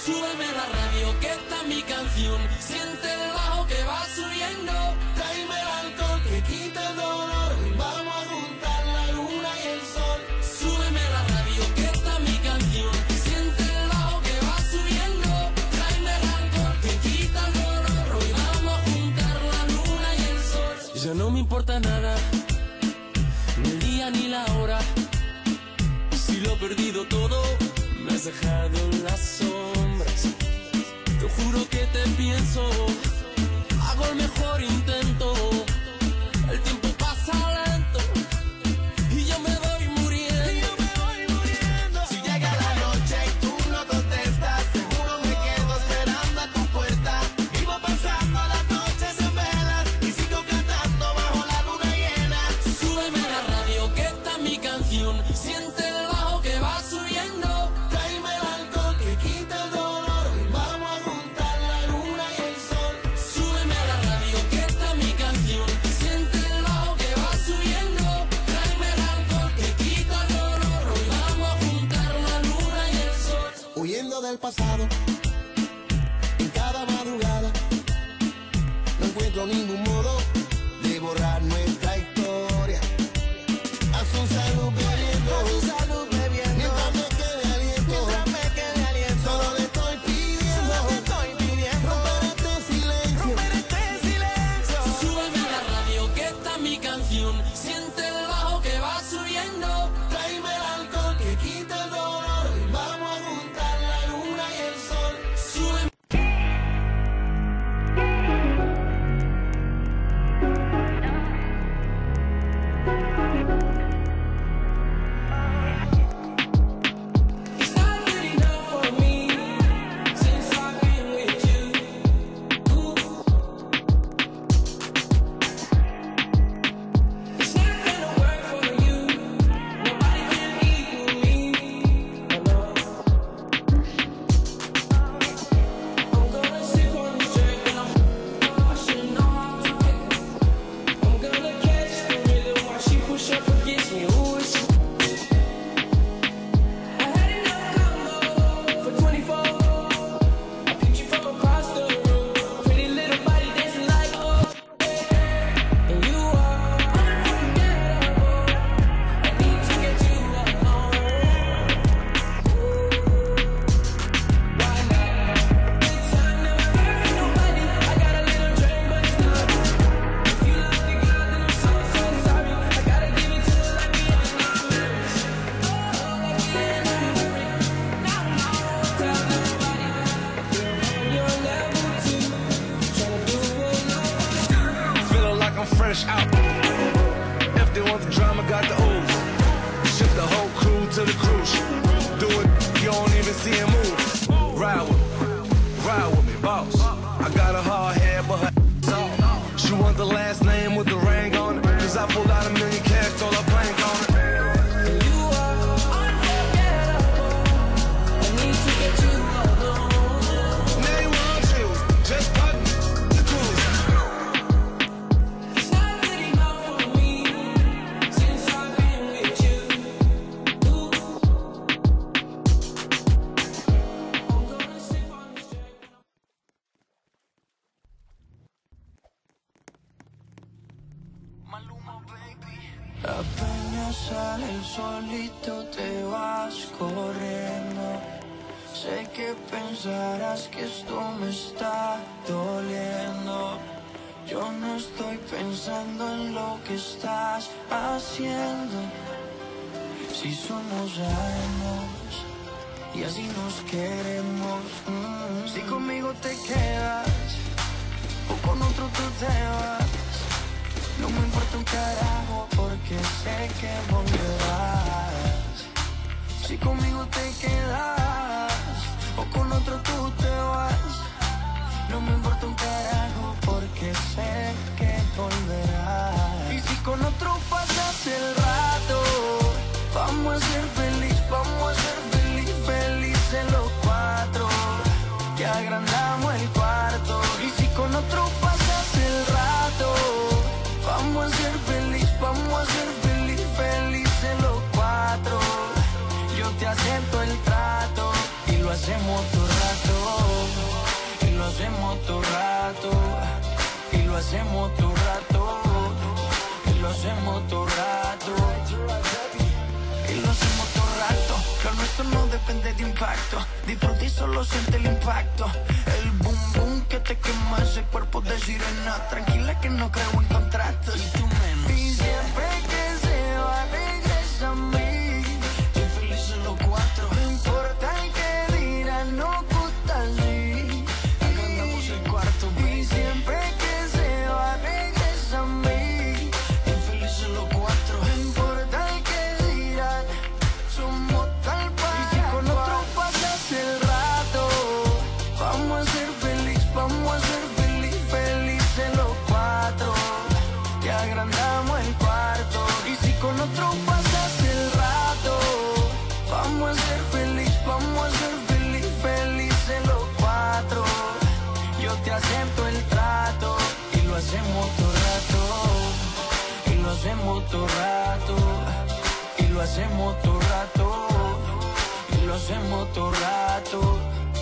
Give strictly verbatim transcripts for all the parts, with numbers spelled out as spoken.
Súbeme la radio, que está mi canción. Siente el bajo que va subiendo. Tráeme el alcohol que quita el dolor. Vamos a juntar la luna y el sol. Súbeme la radio, que está mi canción. Siente el bajo que va subiendo. Tráeme el alcohol que quita el dolor. Hoy vamos a juntar la luna y el sol. Ya no me importa nada, ni el día ni la hora. Si lo he perdido todo, me has dejado en las sombras. Te juro que te pienso, hago el mejor intento. El tiempo pasa lento y yo me voy muriendo. Y yo me voy muriendo. Si llega la noche y tú no contestas, seguro me quedo esperando a tu puerta. Vivo pasando las noches en velas y sigo cantando bajo la luna llena. Súbeme la radio, que está mi canción. Siente el bajo que va subiendo. Tráeme el alcohol que quita el dolor. Vamos a juntar la luna y el sol. Súbeme la radio, que está mi canción. Siente el bajo que va subiendo. Tráeme el alcohol que quita el dolor. Hoy vamos a juntar la luna y el sol. Huyendo del pasado, en cada madrugada, no encuentro ningún modo de borrar nuestra historia. A su salud bebiendo, a su salud bebiendo, mientras me quede aliento, mientras me quede aliento. Solo le estoy pidiendo, solo le estoy pidiendo, romper este silencio, romper este silencio. Súbeme la radio, que está mi canción. Siente el bajo que va subiendo. Tráeme el alcohol que quita el dolor. Vamos a juntar la luna y el sol. Súbeme. It's not good enough for me since I've been with you. Ooh. It's not gonna work for you. Nobody can equal me. Oh, no. I'm gonna sip on this drink and I'm I should know how to pick. I'm gonna catch the rhythm while she push up against me. Ooh, it's I had enough combo for twenty-four. I picked you from across the room. Pretty little body dancing like oh. And you are unforgettable. I need to get you alone. Why not? Good time, never hurt nobody. I got a little drink, but it's not. If you love the girl, then I'm so, so sorry. I gotta give it to her like we in a marriage. Oh, like we in a hurry. Now, now, tell nobody. You're on your level too. Tryna do what love. Feeling like I'm fresh out. If they want the drama, got the ooze. Ship the whole crew to the cruise. Do it, you don't even see him move. Ride with me, ride with me, boss. I got a hard head, but her soft. She want the last name with the ring on it. Cause I pulled out a million cash, told her plank on it. And you are unforgettable. I need to get you alone. Name one, two, just put the cruise. It's not good enough for me since I've been with you. Ooh. I'm gonna sip on this drink. Apenas sale el solito te vas corriendo. Sé que pensarás que esto me está doliendo. Yo no estoy pensando en lo que estás haciendo. Si somos años y así nos queremos. mm. Si conmigo te quedas o con otro tú te vas. No me importa un carajo porque sé que volverás. Si conmigo te quedas o con otro tú te vas. No me importa un carajo porque sé que volverás. Y si con otro pasas el rato, vamos a ser feliz, vamos a ser feliz, felices los cuatro. Que agrandamos el cuarto. Y si con otro pasas el rato, vamos a ser feliz, vamos a ser feliz, felices los cuatro. Yo te acepto el trato y lo hacemos todo rato. hacemos todo rato, y lo hacemos todo rato, y lo hacemos todo rato, y lo hacemos todo rato. Lo nuestro no depende de impacto, disfruta y solo siente el impacto. El boom boom que te quema ese cuerpo de sirena. Tranquila que no creo en contratos, y tú menos. Y siempre que se va regresa a mí, estoy feliz en los cuatro. No importa el que dirán, no gusta así. Agrandamos el cuarto, baby. Y siempre que se va regresa a mí, estoy feliz en los cuatro. No importa el que dirán, somos tal para. Y si con otro pasas el rato, vamos a ser feliz, vamos a ser feliz, felices los cuatro. Que agrandamos el cuarto. Y si con otro pasas el rato, vamos a ser feliz, vamos a ser feliz, felices los cuatro. Yo te acepto el trato, y lo hacemos todo rato, y lo hacemos todo rato, y lo hacemos todo rato, y lo hacemos todo rato.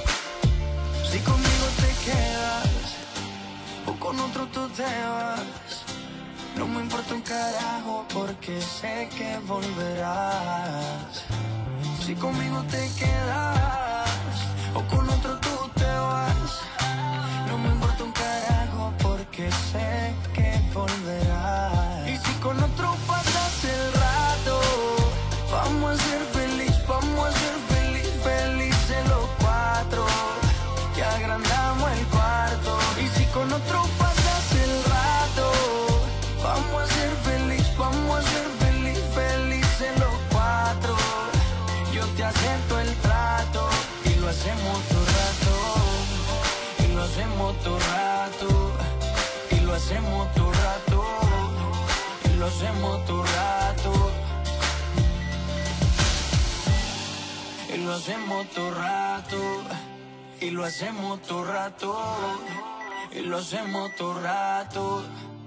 Si conmigo te quedas, o con otro tú te vas, no me importa un carajo porque sé que volverás. Si conmigo te quedas, o con otro tú te vas, no me importa un carajo porque sé que volverás. Y si con otro pasas el rato, vamos a ser feliz, vamos a ser feliz, felices los cuatro. Que agrandamos el cuarto. Y si con otro pasas el rato, vamos a ser feliz, vamos a ser feliz, felices los cuatro. Yo te acepto el trato, y lo hacemos todo rato, y lo hacemos todo rato, y lo hacemos todo rato, y lo hacemos todo rato, y lo hacemos todo rato, y lo hacemos todo rato, y lo hacemos todo rato.